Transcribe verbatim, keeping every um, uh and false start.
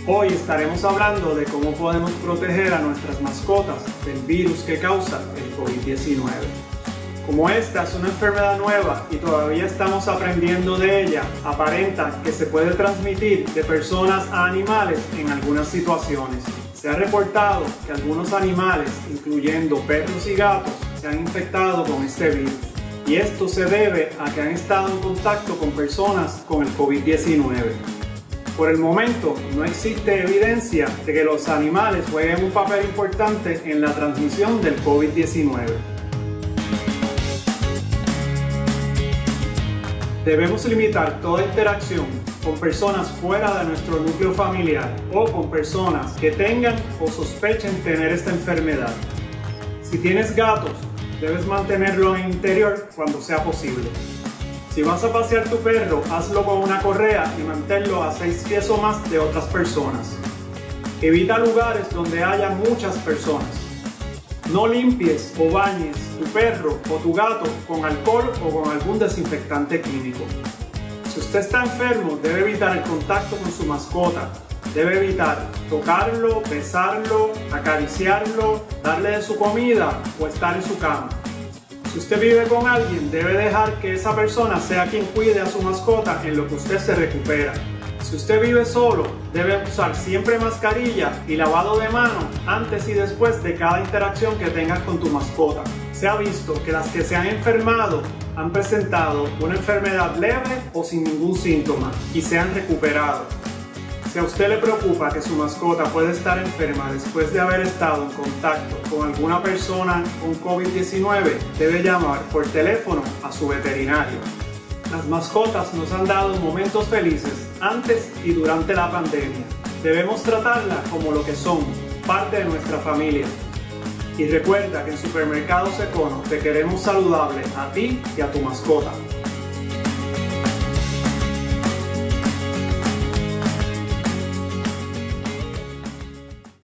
Hoy estaremos hablando de cómo podemos proteger a nuestras mascotas del virus que causa el COVID diecinueve. Como esta es una enfermedad nueva y todavía estamos aprendiendo de ella, aparenta que se puede transmitir de personas a animales en algunas situaciones. Se ha reportado que algunos animales, incluyendo perros y gatos, se han infectado con este virus. Y esto se debe a que han estado en contacto con personas con el COVID diecinueve. Por el momento, no existe evidencia de que los animales jueguen un papel importante en la transmisión del COVID diecinueve. Debemos limitar toda interacción con personas fuera de nuestro núcleo familiar o con personas que tengan o sospechen tener esta enfermedad. Si tienes gatos, debes mantenerlo en interior cuando sea posible. Si vas a pasear tu perro, hazlo con una correa y manténlo a seis pies o más de otras personas. Evita lugares donde haya muchas personas. No limpies o bañes tu perro o tu gato con alcohol o con algún desinfectante químico. Si usted está enfermo, debe evitar el contacto con su mascota. Debe evitar tocarlo, besarlo, acariciarlo, darle de su comida o estar en su cama. Si usted vive con alguien, debe dejar que esa persona sea quien cuide a su mascota en lo que usted se recupera. Si usted vive solo, debe usar siempre mascarilla y lavado de manos antes y después de cada interacción que tengas con tu mascota. Se ha visto que las que se han enfermado han presentado una enfermedad leve o sin ningún síntoma y se han recuperado. Si a usted le preocupa que su mascota puede estar enferma después de haber estado en contacto con alguna persona con COVID diecinueve, debe llamar por teléfono a su veterinario. Las mascotas nos han dado momentos felices antes y durante la pandemia. Debemos tratarlas como lo que son, parte de nuestra familia. Y recuerda que en Supermercados Econo te queremos saludable a ti y a tu mascota.